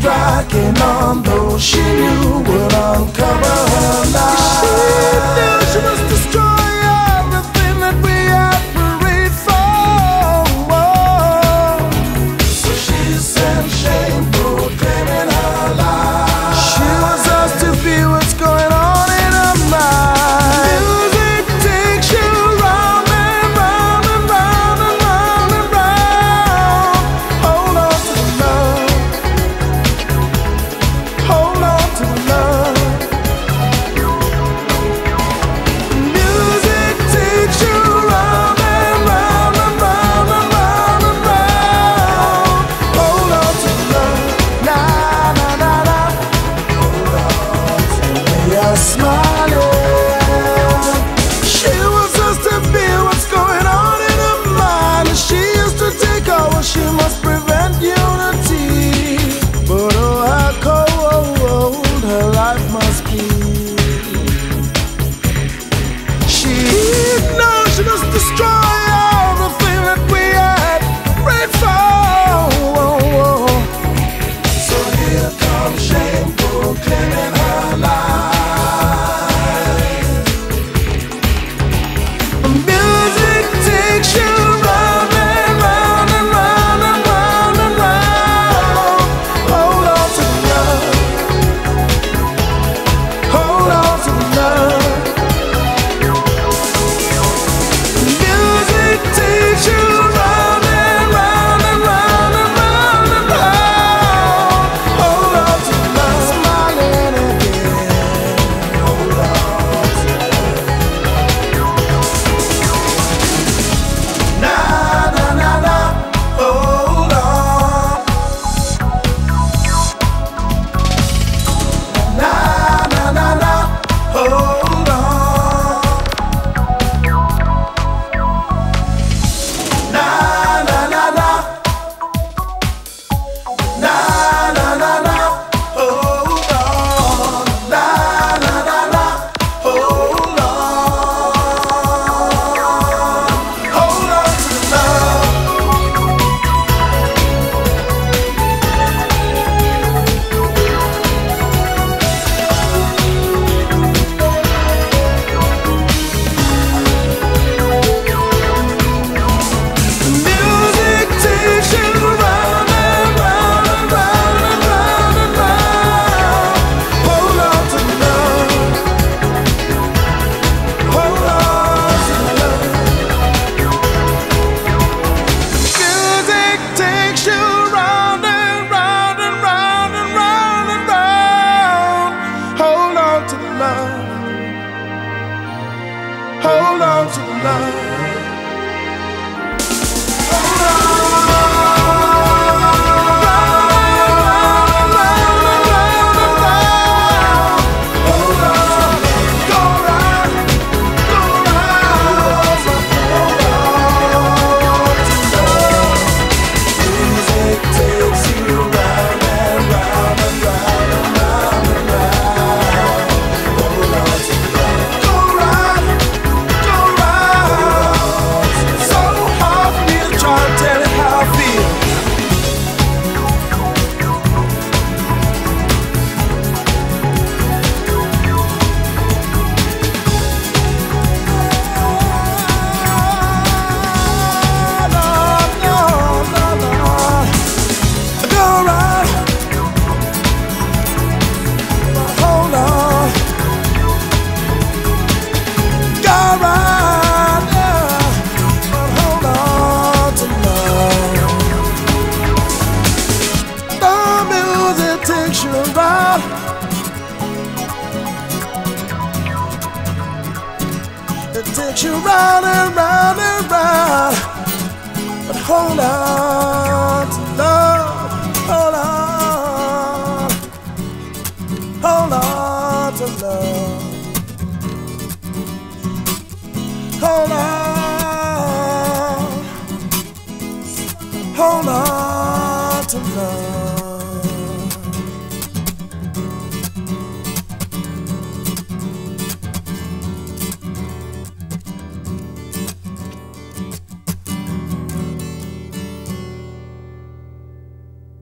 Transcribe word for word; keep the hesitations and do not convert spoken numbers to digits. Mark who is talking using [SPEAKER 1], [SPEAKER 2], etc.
[SPEAKER 1] striking on, though she knew would uncover her lies. She knew she must destroy everything that we had prayed for. So she sent shame proclaiming her lies. She wants us to feel what's going on in her mind. Music takes you round and round and round and round and round. Hold on to the love. Hold on to the love. Music takes you round and round and round and round and round. Hold on to the love. Na na na na. Hold on to me, you're smiling. She wants us to feel what's going on in her mind. And she used to take over, she must prevent unity. But oh, how cold her life must be. She knows she must destroy everything that we had prayed for. So here comes shame proclaiming her lies. Music takes you round and round and round and round and round. Hold on to the love. Hold on to the love. Music takes you round and round and round and round and round. Hold on to the love. Smiling again. Hold on to the love. Na na na na. Hold on. Na na na na. Hold on. Na na na na. Na na na na. Hold on. Na na na na. Hold on. Hold on to the love. Music takes you round and round and round and round and round. Hold on to the love. Hold on to the love. Music takes you round and round and round and round and round. Hold on to the love. Hold on to the love. It takes you round and round and round. But hold on to love. Hold on. Hold on to love. Hold on. Hold on to love.